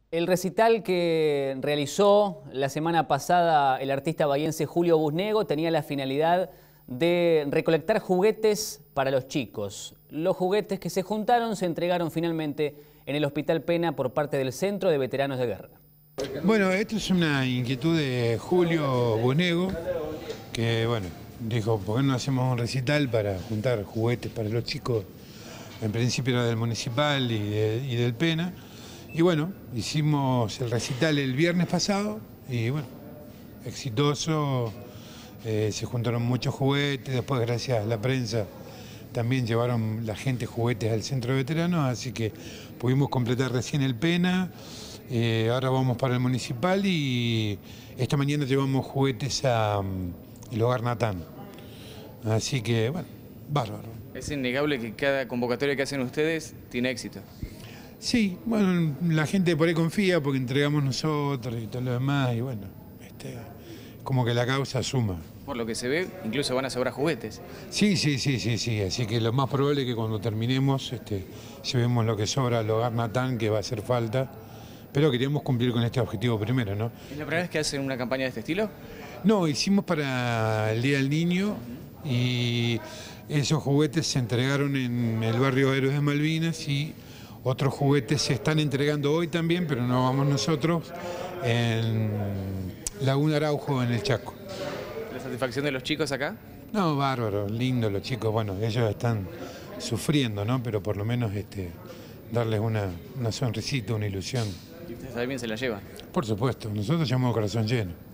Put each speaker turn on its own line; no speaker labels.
El recital que realizó la semana pasada el artista bahiense Julio Busnego tenía la finalidad de recolectar juguetes para los chicos. Los juguetes que se juntaron se entregaron finalmente en el Hospital Pena por parte del Centro de Veteranos de Guerra.
Bueno, esto es una inquietud de Julio Busnego, que bueno, dijo, ¿por qué no hacemos un recital para juntar juguetes para los chicos? En principio era del Municipal y del Pena. Y bueno, hicimos el recital el viernes pasado y bueno, exitoso, se juntaron muchos juguetes, después gracias a la prensa también llevaron la gente juguetes al centro de veteranos, así que pudimos completar recién el Pena, ahora vamos para el Municipal y esta mañana llevamos juguetes al Hogar Natán, así que bueno, bárbaro.
Es innegable que cada convocatoria que hacen ustedes tiene éxito.
Sí, bueno, la gente por ahí confía porque entregamos nosotros y todo lo demás y bueno, como que la causa suma.
Por lo que se ve, incluso van a sobrar juguetes.
Sí, así que lo más probable es que cuando terminemos llevemos lo que sobra al Hogar Natán, que va a hacer falta, pero queríamos cumplir con este objetivo primero, ¿no?
¿Es la primera vez que hacen una campaña de este estilo?
No, hicimos para el Día del Niño y esos juguetes se entregaron en el barrio Héroes de Malvinas y otros juguetes se están entregando hoy también, pero no vamos nosotros, en Laguna Araujo, en el Chaco.
¿La satisfacción de los chicos acá?
No, bárbaro, lindo los chicos. Bueno, ellos están sufriendo, ¿no? Pero por lo menos darles una sonrisita, una ilusión.
¿Y ustedes también se la llevan?
Por supuesto, nosotros llevamos el corazón lleno.